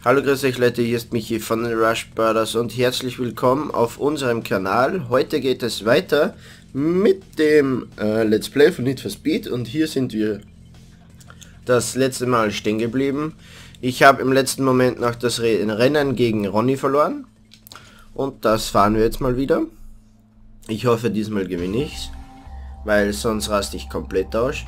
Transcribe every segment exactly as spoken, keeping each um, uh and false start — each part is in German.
Hallo, grüß euch Leute, hier ist Michi von den Rush Brothers und herzlich willkommen auf unserem Kanal. Heute geht es weiter mit dem äh, Let's Play von Need for Speed und hier sind wir das letzte Mal stehen geblieben. Ich habe im letzten Moment noch das Rennen gegen Ronny verloren und das fahren wir jetzt mal wieder. Ich hoffe, diesmal gewinne ich's, weil sonst raste ich komplett aus.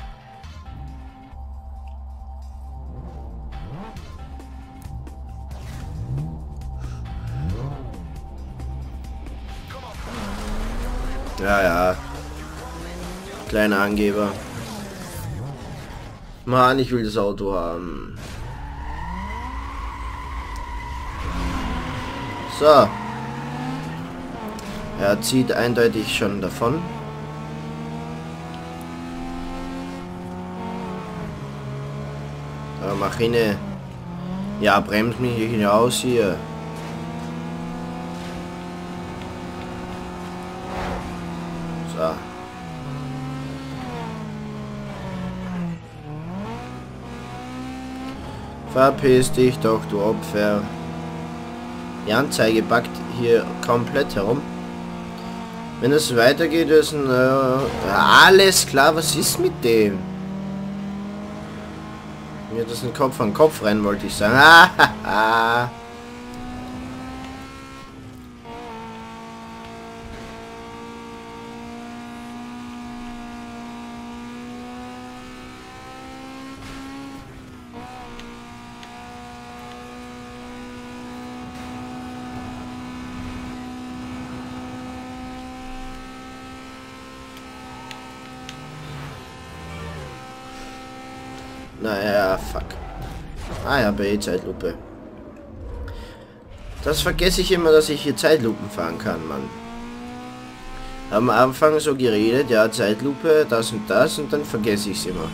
Ja, ja. Kleiner Angeber. Mann, ich will das Auto haben. So. Er zieht eindeutig schon davon. So, Maschine. Ja, bremst mich nicht raus hier. So. Verpiss dich doch, du Opfer. Die Anzeige backt hier komplett herum. Wenn es weitergeht, ist ein... Äh, alles klar, was ist mit dem? Mir das ein Kopf an Kopf rennen, wollte ich sagen. Ah, naja, fuck. Ah ja, bei Zeitlupe. Das vergesse ich immer, dass ich hier Zeitlupen fahren kann, Mann. Am Anfang so geredet, ja, Zeitlupe, das und das, und dann vergesse ich es immer.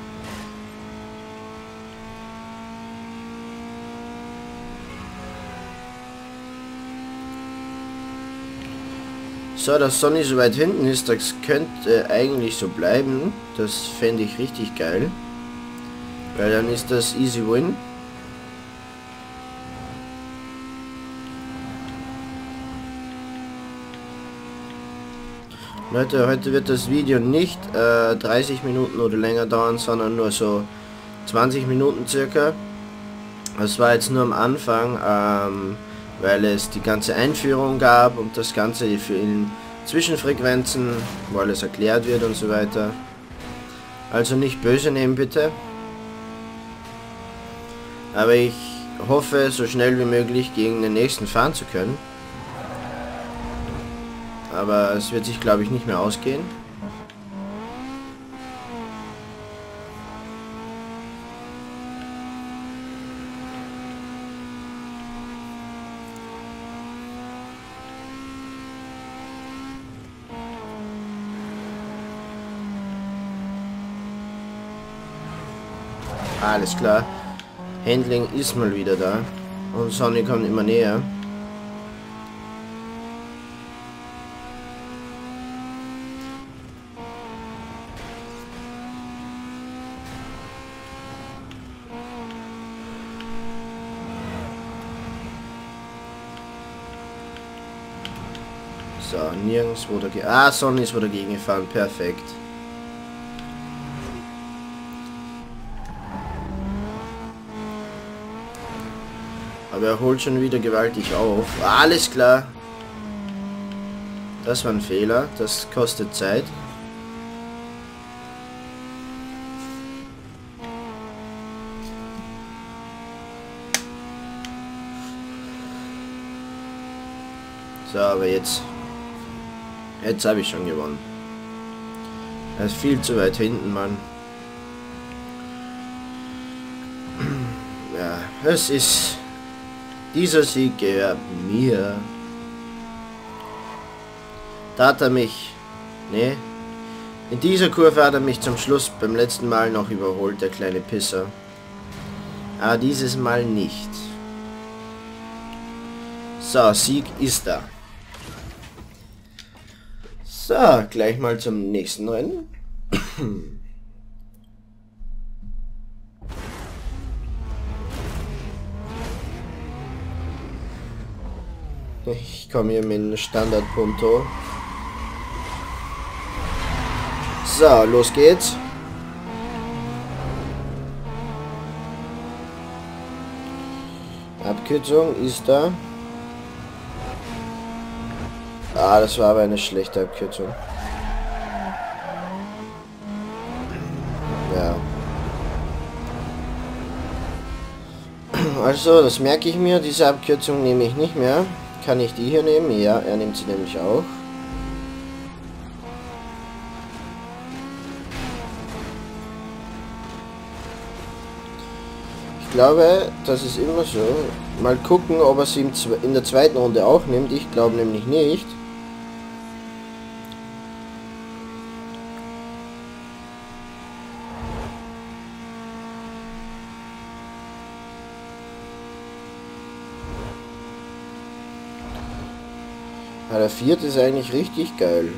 So, dass Sonny so weit hinten ist, das könnte eigentlich so bleiben. Das fände ich richtig geil. Weil dann ist das easy win. Leute, heute wird das Video nicht äh, dreißig Minuten oder länger dauern, sondern nur so zwanzig Minuten circa. Das war jetzt nur am Anfang, ähm, weil es die ganze Einführung gab und das Ganze für in Zwischenfrequenzen, wo alles erklärt wird und so weiter. Also nicht böse nehmen, bitte. Aber ich hoffe, so schnell wie möglich gegen den nächsten fahren zu können. Aber es wird sich, glaube ich, nicht mehr ausgehen. Alles klar. Handling ist mal wieder da und Sonny kommt immer näher. So, nirgendwo dagegen. Ah, Sonny ist wieder dagegen gefahren. Perfekt. Aber er holt schon wieder gewaltig auf. Alles klar. Das war ein Fehler. Das kostet Zeit. So, aber jetzt... Jetzt habe ich schon gewonnen. Er ist viel zu weit hinten, Mann. Ja, es ist... Dieser Sieg gehört mir. Da hat er mich... Ne? In dieser Kurve hat er mich zum Schluss beim letzten Mal noch überholt, der kleine Pisser. Aber dieses Mal nicht. So, Sieg ist da. So, gleich mal zum nächsten Rennen. Ich komme hier mit dem Standardpunto. So, los geht's. Abkürzung ist da. Ah, das war aber eine schlechte Abkürzung. Ja. Also, das merke ich mir. Diese Abkürzung nehme ich nicht mehr. Kann ich die hier nehmen? Ja, er nimmt sie nämlich auch. Ich glaube, das ist immer so. Mal gucken, ob er sie in der zweiten Runde auch nimmt. Ich glaube nämlich nicht. Ja, der vierte ist eigentlich richtig geil.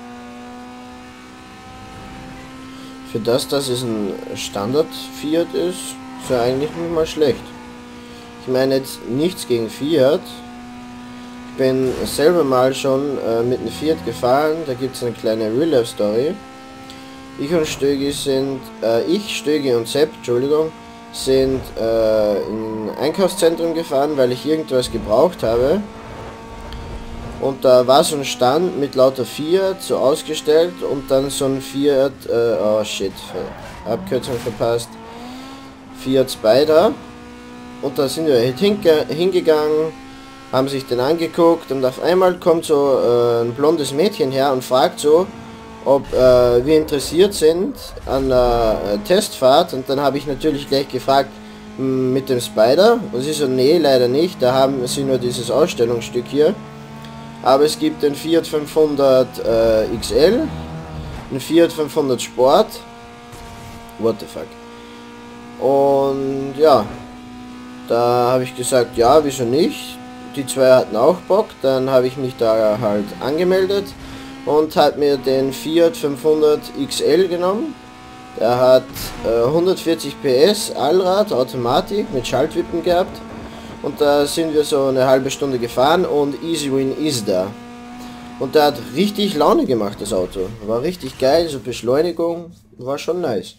Für das, dass es ein Standard Fiat ist, ist er eigentlich nicht mal schlecht. Ich meine jetzt nichts gegen Fiat. Ich bin selber mal schon äh, mit einem Fiat gefahren, da gibt es eine kleine Real-Life-Story. Ich und Stögi sind, äh, ich, Stögi und Sepp, Entschuldigung, sind äh, in ein Einkaufszentrum gefahren, weil ich irgendwas gebraucht habe. Und da war so ein Stand mit lauter Fiat so ausgestellt und dann so ein Fiat, äh, oh shit, Abkürzung verpasst, Fiat Spider. Und da sind wir hinge hingegangen, haben sich den angeguckt und auf einmal kommt so äh, ein blondes Mädchen her und fragt so, ob äh, wir interessiert sind an der äh, Testfahrt. Und dann habe ich natürlich gleich gefragt, mit dem Spider. Und sie so, nee, leider nicht, da haben sie nur dieses Ausstellungsstück hier. Aber es gibt den Fiat fünfhundert äh, X L, einen Fiat fünfhundert Sport, what the fuck. Und ja, da habe ich gesagt, ja, wieso nicht? Die zwei hatten auch Bock, dann habe ich mich da halt angemeldet und hat mir den Fiat fünfhundert X L genommen. Der hat äh, hundertvierzig P S, Allrad, Automatik mit Schaltwippen gehabt. Und da sind wir so eine halbe Stunde gefahren und Easy Win ist da. Und der hat richtig Laune gemacht, das Auto. War richtig geil, so Beschleunigung, war schon nice.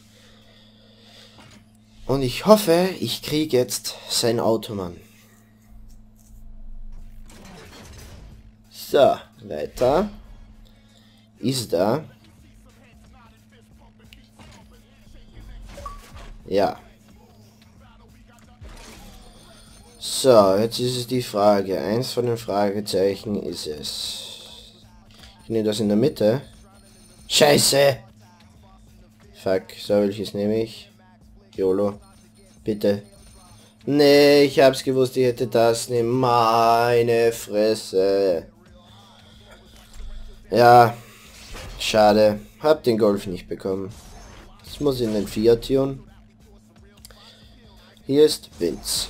Und ich hoffe, ich kriege jetzt sein Auto, Mann. So, weiter. Ist da. Ja. So, jetzt ist es die Frage. Eins von den Fragezeichen ist es. Ich nehme das in der Mitte. Scheiße! Fuck, so welches nehme ich. YOLO. Bitte. Nee, ich hab's gewusst, ich hätte das nehmen. Meine Fresse. Ja. Schade. Hab den Golf nicht bekommen. Das muss in den Fiat tun. Hier ist Vince.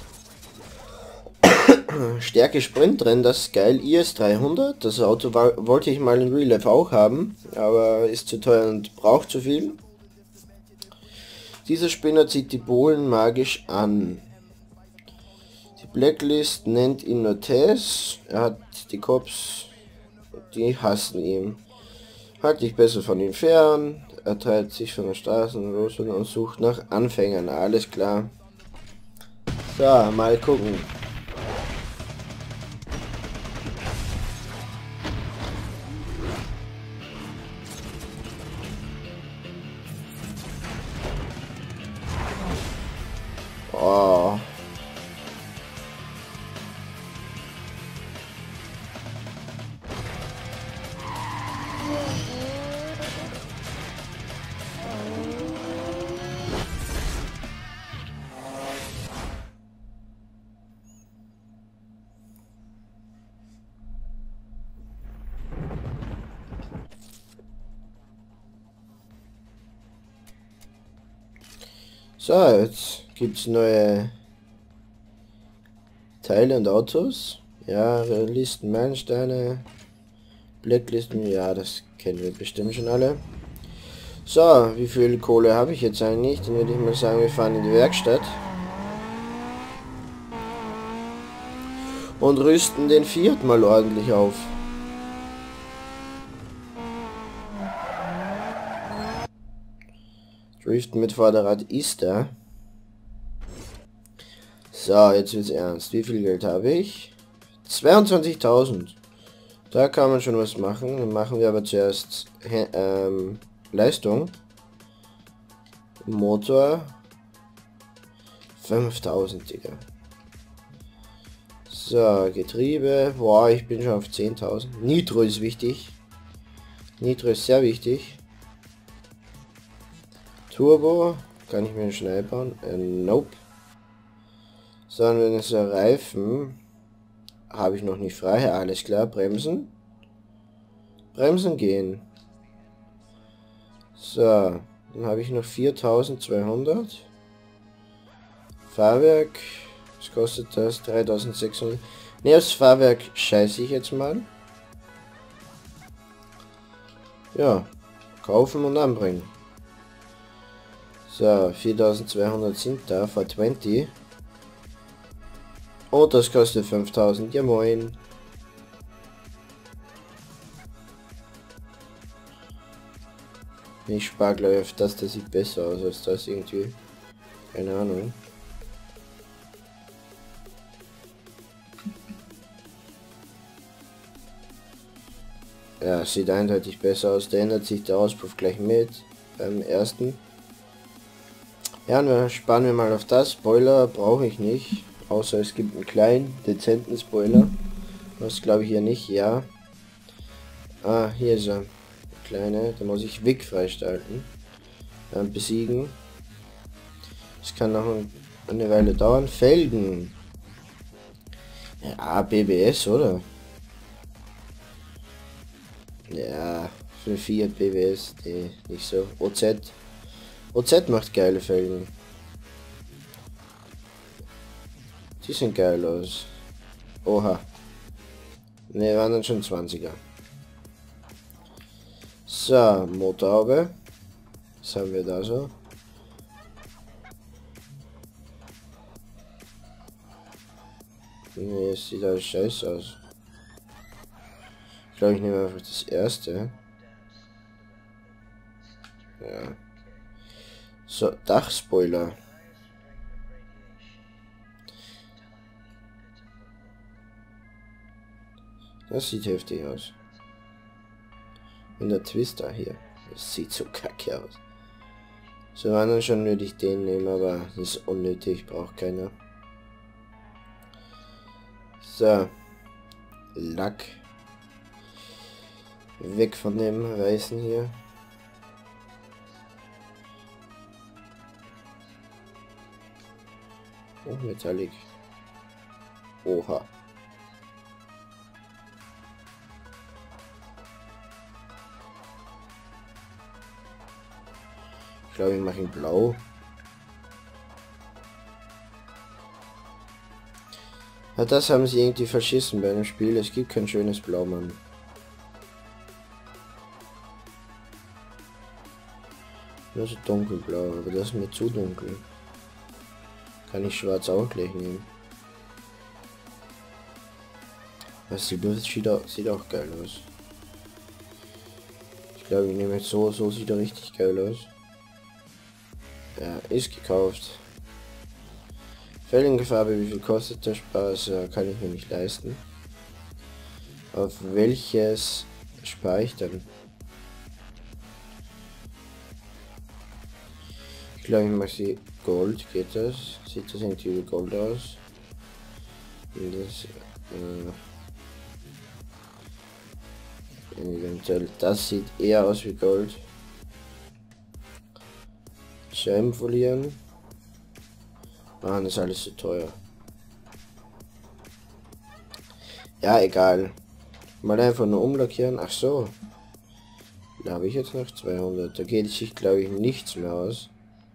Stärke Sprintrennen, das ist geil. I S dreihundert, das Auto war, wollte ich mal in Real Life auch haben, aber ist zu teuer und braucht zu viel. Dieser Spinner zieht die Polen magisch an. Die Blacklist nennt ihn nur Tess. Er hat die Cops, die hassen ihn. Halt dich besser von ihm fern. Er teilt sich von der Straße und sucht nach Anfängern. Alles klar. So, mal gucken. Oh. So, jetzt gibt's neue Teile und Autos. Ja, Listen, Meilensteine, Blacklisten, ja, das kennen wir bestimmt schon alle. So, wie viel Kohle habe ich jetzt eigentlich? Dann würde ich mal sagen, wir fahren in die Werkstatt. und rüsten den Fiat mal ordentlich auf. Driften mit Vorderrad ist er. So, jetzt wird's ernst. Wie viel Geld habe ich? zweiundzwanzigtausend. Da kann man schon was machen. Dann machen wir aber zuerst ähm, Leistung. Motor. fünftausend, Digga. So, Getriebe. Boah, ich bin schon auf zehntausend. Nitro ist wichtig. Nitro ist sehr wichtig. Turbo. Kann ich mir schnell bauen? Äh, nope. Sondern wenn es so Reifen habe ich noch nicht frei. Alles klar. Bremsen. Bremsen gehen. So. Dann habe ich noch viertausendzweihundert. Fahrwerk. Was kostet das? dreitausendsechshundert. Ne, aufs Fahrwerk scheiße ich jetzt mal. Ja. Kaufen und anbringen. So, viertausendzweihundert sind da. V zwanzig. Und das kostet fünftausend. Ja moin. Ich spare gleich auf das, das sieht besser aus als das irgendwie. Keine Ahnung. Ja, sieht eindeutig besser aus. Da ändert sich der Auspuff gleich mit beim ersten. Ja, dann sparen wir mal auf das. Spoiler brauche ich nicht. Außer es gibt einen kleinen, dezenten Spoiler. Das glaube ich hier nicht, ja. Ah, hier ist er. Kleine, da muss ich Wick freischalten. Dann besiegen. Das kann noch eine Weile dauern. Felgen. Ja, B B S, oder? Ja, für Fiat B B S, nee, nicht so. O Z. O Z macht geile Felgen. Die sehen geil aus. Oha. Ne, waren dann schon zwanziger. So, Motorhaube. Was haben wir da so? Ne, es sieht alles scheiße aus. Ich glaube, ich nehme einfach das erste. Ja. So, Dachspoiler. Das sieht heftig aus. Und der Twister hier. Das sieht so kacke aus. So war dann schon nötig den nehmen, aber das ist unnötig, braucht keiner. So. Lack. Weg von dem Weißen hier. Oh, Metallic. Oha. Ich glaube, ich mache ihn blau. Ja, das haben sie irgendwie verschissen bei einem Spiel. Es gibt kein schönes Blau, Mann. Das ist dunkelblau, aber das ist mir zu dunkel. Kann ich schwarz auch gleich nehmen. Das Silber sieht auch, sieht auch geil aus. Ich glaube, ich nehme jetzt so, so sieht er richtig geil aus. Ja, ist gekauft. Felgenfarbe, wie viel kostet der Spaß? Ja, kann ich mir nicht leisten. Auf welches spare ich denn? Ich glaube, ich mache sie Gold. Geht das? Sieht das irgendwie wie Gold aus? Und das, äh, eventuell, das sieht eher aus wie Gold. Scheiben folieren. Ah, das ist alles zu teuer. Ja, egal. Mal einfach nur umlackieren. Ach so. Da habe ich jetzt noch zweihundert. Da geht sich, glaube ich, nichts mehr aus.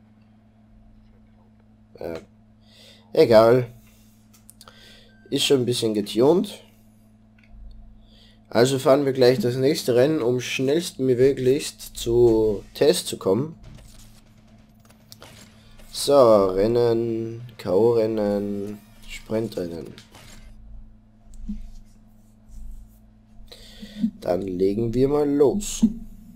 Ja. Egal. Ist schon ein bisschen getunt. Also fahren wir gleich das nächste Rennen, um schnellstmöglichst zu Test zu kommen. So, Rennen, K O-Rennen, Sprintrennen. Dann legen wir mal los.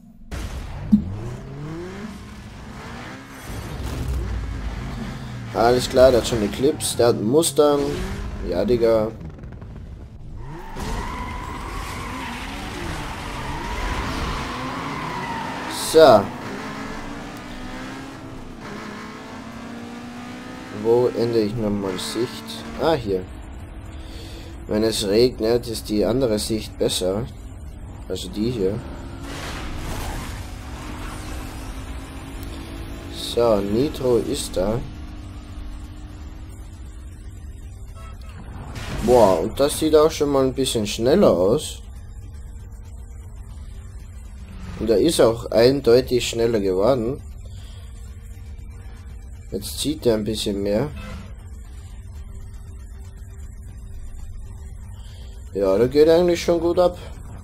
Alles klar, der hat schon Eclipse, der hat einen Mustang. Ja, Digga. So. Wo ändere ich nochmal Sicht? Ah, hier. Wenn es regnet, ist die andere Sicht besser. Also die hier. So, Nitro ist da. Boah, und das sieht auch schon mal ein bisschen schneller aus. Und er ist auch eindeutig schneller geworden. Jetzt zieht er ein bisschen mehr. Ja, der geht eigentlich schon gut ab.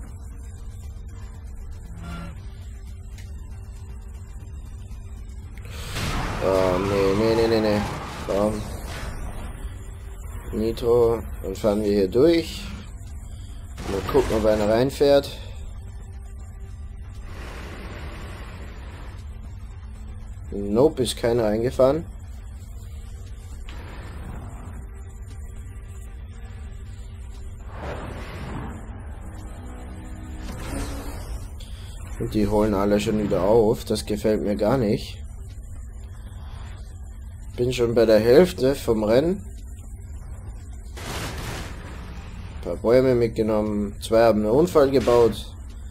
Oh, nee, nee, nee, nee, nee. Komm. Nitro, dann fahren wir hier durch. Mal gucken, ob einer reinfährt. Nope, ist keiner eingefahren. Und die holen alle schon wieder auf. Das gefällt mir gar nicht. Bin schon bei der Hälfte vom Rennen. Ein paar Bäume mitgenommen. Zwei haben einen Unfall gebaut.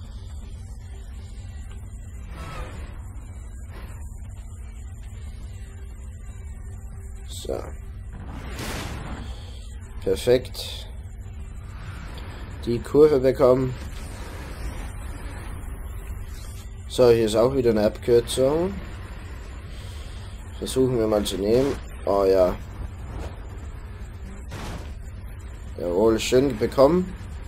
So. Perfekt. Die Kurve bekommen. So, hier ist auch wieder eine Abkürzung. Versuchen wir mal zu nehmen. Oh ja. Jawohl, schön bekommen.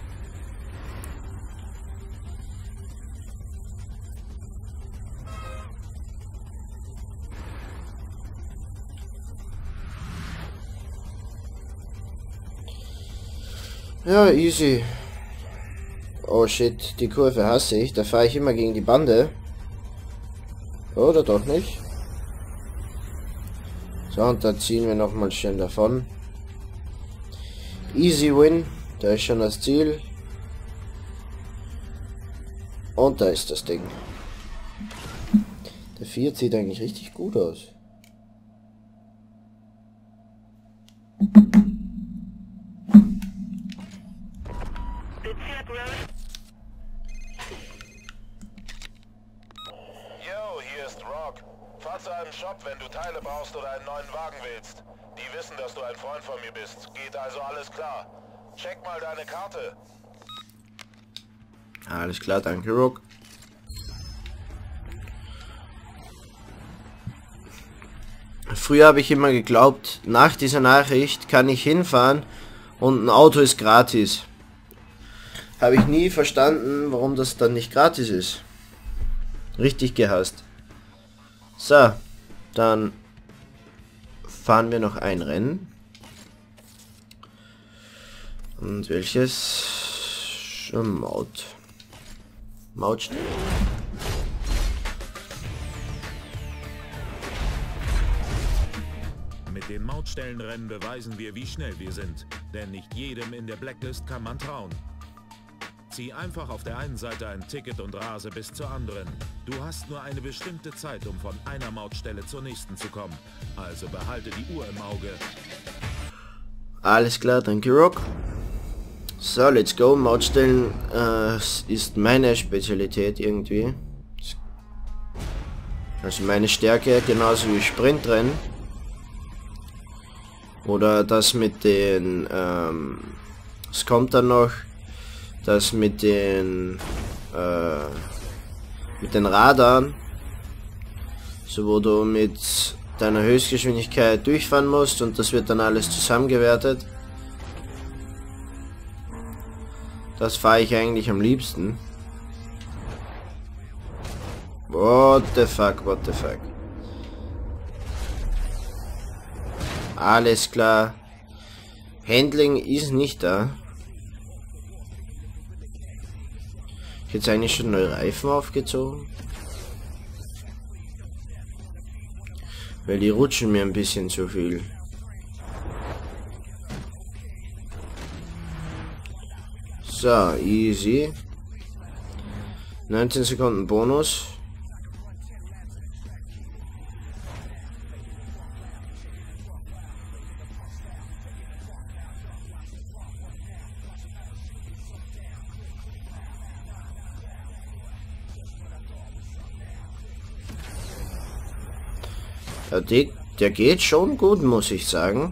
Ja, easy. Oh shit, die Kurve hasse ich. Da fahre ich immer gegen die Bande. Oder doch nicht? So, und da ziehen wir nochmal schön davon. Easy win. Da ist schon das Ziel. Und da ist das Ding. Der Fiat sieht eigentlich richtig gut aus. Fahr zu einem Shop, wenn du Teile brauchst oder einen neuen Wagen willst. Die wissen, dass du ein Freund von mir bist. Geht also alles klar. Check mal deine Karte. Alles klar, danke, Rock. Früher habe ich immer geglaubt, nach dieser Nachricht kann ich hinfahren und ein Auto ist gratis. Habe ich nie verstanden, warum das dann nicht gratis ist. Richtig gehasst. So, dann fahren wir noch ein Rennen. Und welches? Maut. Mautstelle. Mit den Mautstellenrennen beweisen wir, wie schnell wir sind. Denn nicht jedem in der Blacklist kann man trauen. Zieh einfach auf der einen Seite ein Ticket und rase bis zur anderen. Du hast nur eine bestimmte Zeit, um von einer Mautstelle zur nächsten zu kommen. Also behalte die Uhr im Auge. Alles klar, danke Rock. So, let's go. Mautstellen äh, ist meine Spezialität irgendwie. Also meine Stärke, genauso wie Sprintrennen. Oder das mit den... Ähm, es kommt dann noch... Das mit den äh, mit den Radaren, so wo du mit deiner Höchstgeschwindigkeit durchfahren musst und das wird dann alles zusammengewertet. Das fahre ich eigentlich am liebsten. What the fuck, what the fuck. Alles klar. Handling ist nicht da. Jetzt eigentlich schon neue Reifen aufgezogen? Weil die rutschen mir ein bisschen zu viel. So, easy. neunzehn Sekunden Bonus. Ja, der, der geht schon gut, muss ich sagen.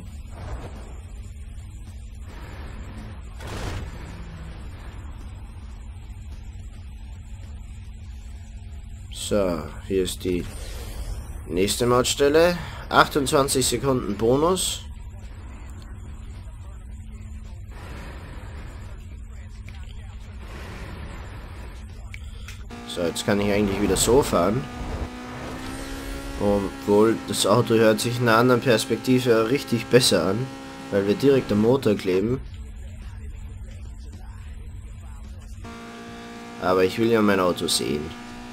So, hier ist die nächste Mautstelle. achtundzwanzig Sekunden Bonus. So, jetzt kann ich eigentlich wieder so fahren. Obwohl, das Auto hört sich in einer anderen Perspektive richtig besser an, weil wir direkt am Motor kleben. Aber ich will ja mein Auto sehen.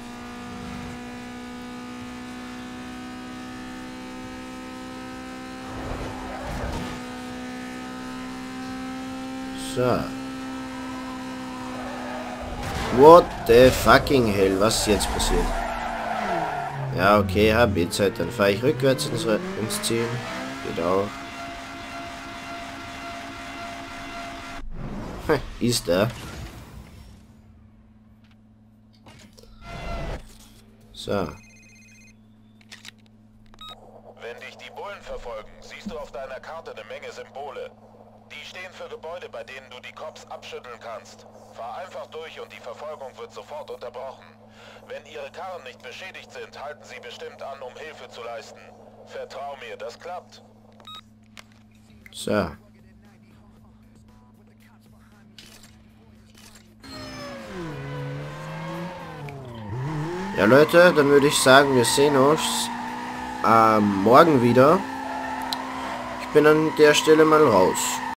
So. What the fucking hell, was ist jetzt passiert? Ja, okay, hab ich Zeit, dann fahre ich rückwärts ins, ins Ziel. Geht auch. Ist er. So. Wenn dich die Bullen verfolgen, siehst du auf deiner Karte eine Menge Symbole. Die stehen für Gebäude, bei denen du die Cops abschütteln kannst. Fahr einfach durch und die Verfolgung wird sofort unterbrochen. Wenn ihre Karren nicht beschädigt sind, halten sie bestimmt an, um Hilfe zu leisten. Vertrau mir, das klappt. So. Ja Leute, dann würde ich sagen, wir sehen uns äh, morgen wieder. Ich bin an der Stelle mal raus.